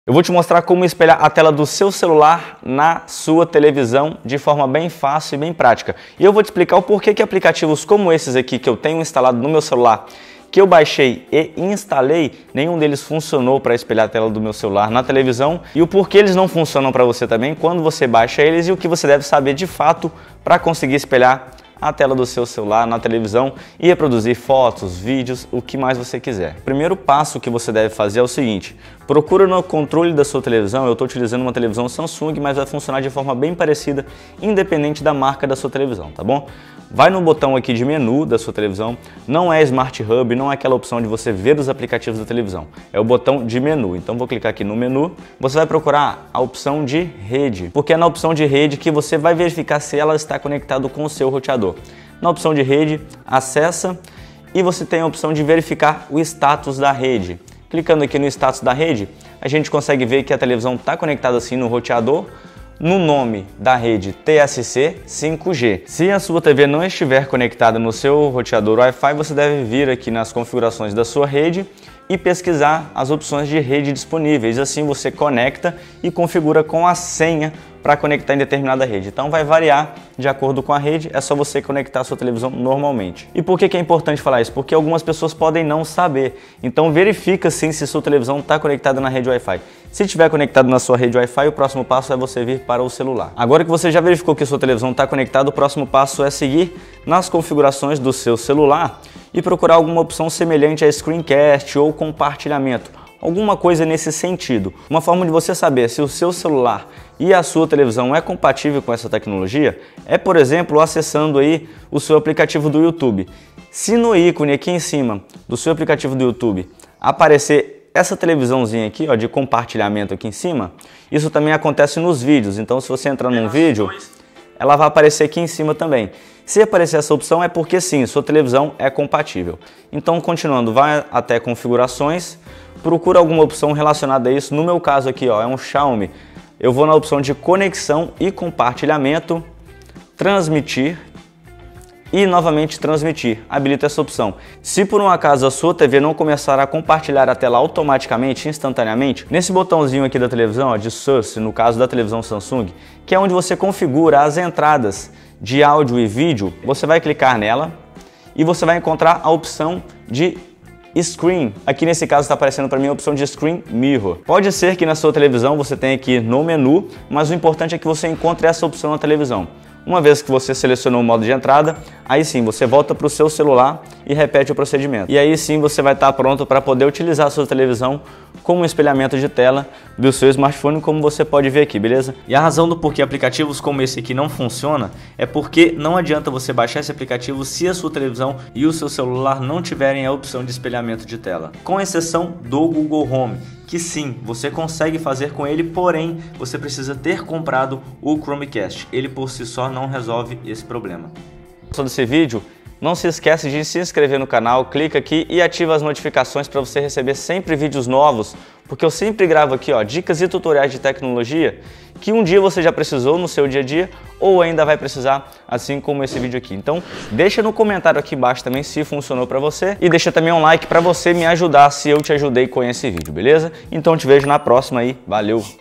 Eu vou te mostrar como espelhar a tela do seu celular na sua televisão de forma bem fácil e bem prática. E eu vou te explicar o porquê que aplicativos como esses aqui que eu tenho instalado no meu celular, que eu baixei e instalei, nenhum deles funcionou para espelhar a tela do meu celular na televisão, e o porquê eles não funcionam para você também quando você baixa eles e o que você deve saber de fato para conseguir espelhar a tela do seu celular na televisão e reproduzir fotos, vídeos, o que mais você quiser. O primeiro passo que você deve fazer é o seguinte: procura no controle da sua televisão. Eu estou utilizando uma televisão Samsung, mas vai funcionar de forma bem parecida, independente da marca da sua televisão, tá bom? Vai no botão aqui de menu da sua televisão, não é Smart Hub, não é aquela opção de você ver os aplicativos da televisão, é o botão de menu. Então vou clicar aqui no menu, você vai procurar a opção de rede, porque é na opção de rede que você vai verificar se ela está conectada com o seu roteador. Na opção de rede, acessa e você tem a opção de verificar o status da rede. Clicando aqui no status da rede, a gente consegue ver que a televisão está conectada assim no roteador, no nome da rede TSC 5G. Se a sua TV não estiver conectada no seu roteador Wi-Fi, você deve vir aqui nas configurações da sua rede e pesquisar as opções de rede disponíveis. Assim você conecta e configura com a senha para conectar em determinada rede. Então vai variar de acordo com a rede, é só você conectar a sua televisão normalmente. E por que é importante falar isso? Porque algumas pessoas podem não saber. Então verifica sim se sua televisão está conectada na rede Wi-Fi. Se estiver conectado na sua rede Wi-Fi, o próximo passo é você vir para o celular. Agora que você já verificou que a sua televisão está conectada, o próximo passo é seguir nas configurações do seu celular e procurar alguma opção semelhante a Screencast ou compartilhamento. Alguma coisa nesse sentido. Uma forma de você saber se o seu celular e a sua televisão é compatível com essa tecnologia é, por exemplo, acessando aí o seu aplicativo do YouTube. Se no ícone aqui em cima do seu aplicativo do YouTube aparecer essa televisãozinha aqui, ó, de compartilhamento aqui em cima, isso também acontece nos vídeos. Então, se você entrar num vídeo, ela vai aparecer aqui em cima também. Se aparecer essa opção é porque sim, sua televisão é compatível. Então, continuando, vai até configurações, procura alguma opção relacionada a isso. No meu caso aqui, ó, é um Xiaomi. Eu vou na opção de conexão e compartilhamento, transmitir e novamente transmitir. Habilita essa opção. Se por um acaso a sua TV não começar a compartilhar a tela automaticamente, instantaneamente, nesse botãozinho aqui da televisão, ó, de Source, no caso da televisão Samsung, que é onde você configura as entradas de áudio e vídeo, você vai clicar nela e você vai encontrar a opção de Screen. Aqui nesse caso está aparecendo para mim a opção de Screen Mirror. Pode ser que na sua televisão você tenha aqui no menu, mas o importante é que você encontre essa opção na televisão. Uma vez que você selecionou o modo de entrada, aí sim você volta para o seu celular e repete o procedimento. E aí sim você vai estar pronto para poder utilizar a sua televisão como um espelhamento de tela do seu smartphone, como você pode ver aqui, beleza? E a razão do porquê aplicativos como esse aqui não funciona é porque não adianta você baixar esse aplicativo se a sua televisão e o seu celular não tiverem a opção de espelhamento de tela. Com exceção do Google Home, que sim, você consegue fazer com ele, porém você precisa ter comprado o Chromecast. Ele por si só não resolve esse problema. Gostou desse vídeo? Não se esquece de se inscrever no canal, clica aqui e ativa as notificações para você receber sempre vídeos novos, porque eu sempre gravo aqui, ó, dicas e tutoriais de tecnologia que um dia você já precisou no seu dia a dia ou ainda vai precisar, assim como esse vídeo aqui. Então deixa no comentário aqui embaixo também se funcionou para você e deixa também um like para você me ajudar se eu te ajudei com esse vídeo, beleza? Então te vejo na próxima aí, valeu!